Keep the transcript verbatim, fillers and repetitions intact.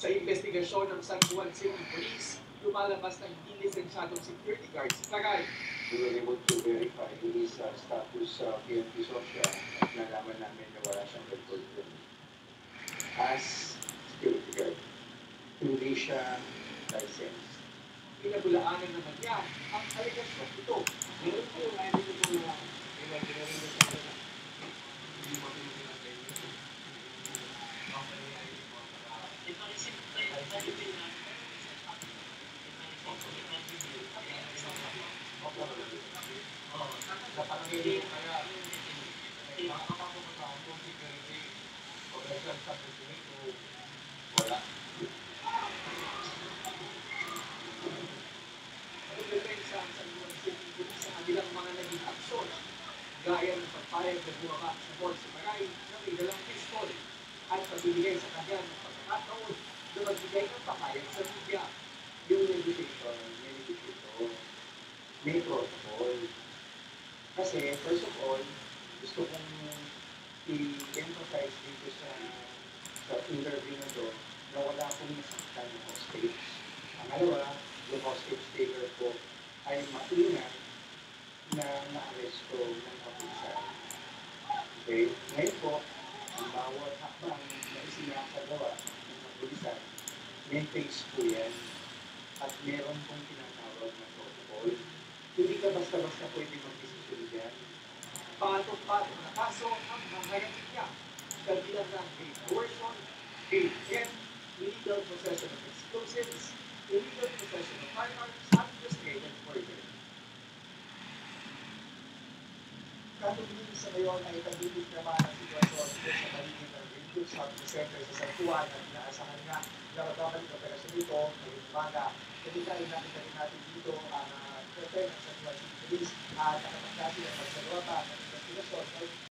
Sa investigasyon ng San Juan City Police, lumalabas na hindi lisensyadong security guard si Tagay. We were able to verify his uh, status sa uh, P N P Social at nalaman namin na wala siyang record as security guard. Hindi siya licensed. Pinagulaanan naman niya ang alegasyon ito. Meron po yung ID ko na imaginary na sa kanila. Hindi mo pinagulaanan sa inyo. Ito rin siya, tayo din na sa pangili kaya makakapunta ako kung security o nasa sa pagkakito wala. Nagdepensa ang San Juan City Police sa kanilang mga naging aksyon, gaya ng pagpayag na bumaba sa board sa Tagay na may dalang pistol at pagbibigay sa kanya ng pagkakataon na magbigay ng papayag sa media. Yung meditation, meditation, may protocol. Kasi, first of all, gusto kong i-emphasize dito sa sa interview na to na wala akong nasaktan ng hostage. Pangalawa, yung hostage taker ko ay maingat na na-arresto ng kapulisan. Okay? Ngayon po, ang bawat hakbang na isinasagawa ng kapulisan, may face po yan at meron pong tinatawag na protocol. Hindi ka basta-basta pwede mag-desisyon dyan. Patong-patong na kaso ang mga niya, kabilang ng grave coercion, grave theft, illegal possession of explosives, illegal possession of firearms, at frustrated murder. Katuloy sa ngayon ay tagilid naman ang sitwasyon dito sa paligid ng Greenwood Shopping Center sa San Juan at inaasahan nga na magkabalik ang operasyon dito ngayong umaga. Kanina ay nakita rin natin dito ang uh, ng San Juan City Police at nakapagkasi ang pagsagawa pa ng investigasyon